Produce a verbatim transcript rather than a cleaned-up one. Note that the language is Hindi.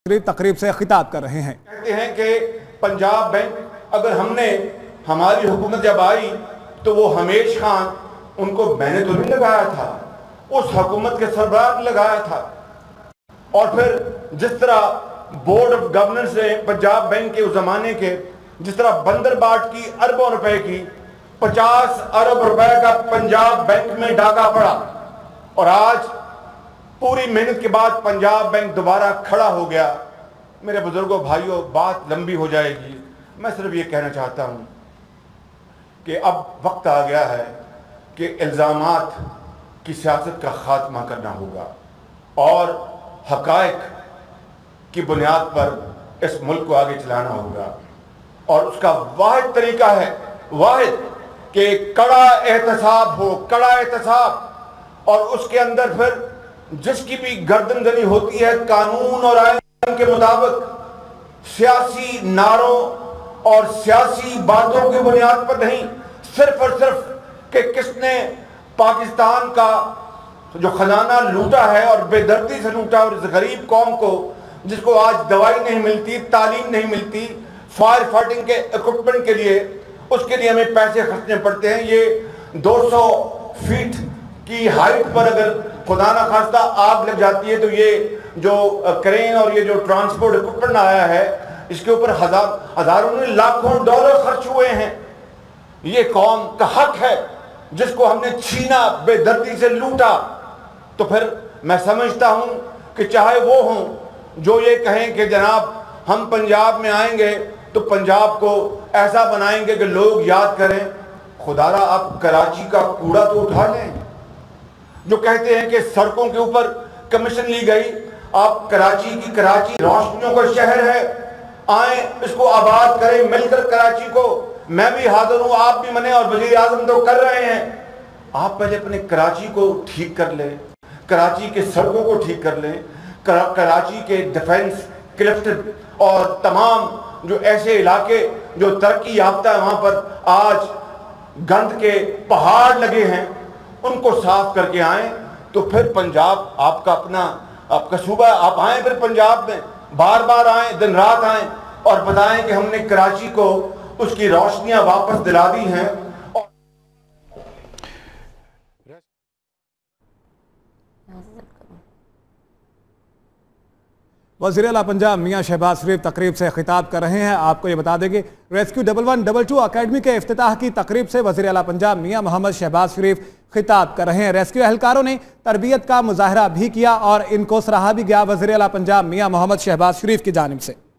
तकरीब से खिताब कर रहे हैं। कहते हैं कि पंजाब बैंक, अगर हमने हमारी हुकूमत जब आई तो वो हमेश खान, उनको मैंने तो नहीं लगाया था, उस हुकूमत के सरबराह ने लगाया था। और फिर जिस तरह बोर्ड ऑफ गवर्नर्स ने पंजाब बैंक के उस जमाने के जिस तरह बंदरबाट की अरबों रुपए की पचास अरब रुपए का पंजाब बैंक में डाका पड़ा, और आज पूरी मेहनत के बाद पंजाब बैंक दोबारा खड़ा हो गया। मेरे बुजुर्गों भाइयों, बात लंबी हो जाएगी, मैं सिर्फ ये कहना चाहता हूँ कि अब वक्त आ गया है कि इल्ज़ामात की सियासत का खात्मा करना होगा और हक़ाइक़ की बुनियाद पर इस मुल्क को आगे चलाना होगा। और उसका वाहिद तरीका है, वाहिद कि कड़ा एहतसाब हो, कड़ा एहतसाब, और उसके अंदर फिर जिसकी भी गर्दन जनी होती है कानून और आईन के मुताबिक, सियासी नारों और सियासी बातों की बुनियाद पर नहीं, सिर्फ और सिर्फ कि किसने पाकिस्तान का जो खजाना लूटा है और बेदर्दी से लूटा, और इस गरीब कौम को जिसको आज दवाई नहीं मिलती, तालीम नहीं मिलती, फायर फाइटिंग के इक्विपमेंट के लिए, उसके लिए हमें पैसे खर्चने पड़ते हैं। ये दो सौ फीट की हाइट पर अगर खुदा ना खास्ता आग लग जाती है तो ये जो क्रेन और ये जो ट्रांसपोर्ट इक्विपमेंट आया है, इसके ऊपर हजार हजारों में लाखों डॉलर खर्च हुए हैं। ये कौम का हक है जिसको हमने छीना, बेदर्दी से लूटा। तो फिर मैं समझता हूं कि चाहे वो हों जो ये कहें कि जनाब हम पंजाब में आएंगे तो पंजाब को ऐसा बनाएंगे कि लोग याद करें, खुदारा आप कराची का कूड़ा तो उठा लें। जो कहते हैं कि सड़कों के ऊपर कमीशन ली गई, आप कराची की, कराची रोशनियों का शहर है, आए इसको आबाद करें मिलकर कराची को। मैं भी हाजिर हूं, आप भी मने, और वजीर आजम तो कर रहे हैं। आप पहले अपने कराची को ठीक कर लें, कराची के सड़कों को ठीक कर लें, करा, कराची के डिफेंस क्लिफ्ट और तमाम जो ऐसे इलाके जो तरक्की याफ्ता है, वहां पर आज गंद के पहाड़ लगे हैं, उनको साफ करके आए। तो फिर पंजाब आपका अपना आपका सूबा, आप आए फिर पंजाब में, बार बार आए, दिन रात आए और बताएं कि हमने कराची को उसकी रोशनियां वापस दिला दी हैं। वज़ीर आला पंजाब मियां शहबाज शरीफ तकरीब से खिताब कर रहे हैं। आपको ये बता देंगे, rescue double one double two academy के इफ्तिताह की तकरीब से वज़ीर आला पंजाब मियां मोहम्मद शहबाज शरीफ खिताब कर रहे हैं। रेस्क्यू एहलकारों ने तरबियत का मुजाहरा भी किया और इनको सराहा भी गया वज़ीर आला पंजाब मियां मोहम्मद शहबाज शरीफ की जानिब से।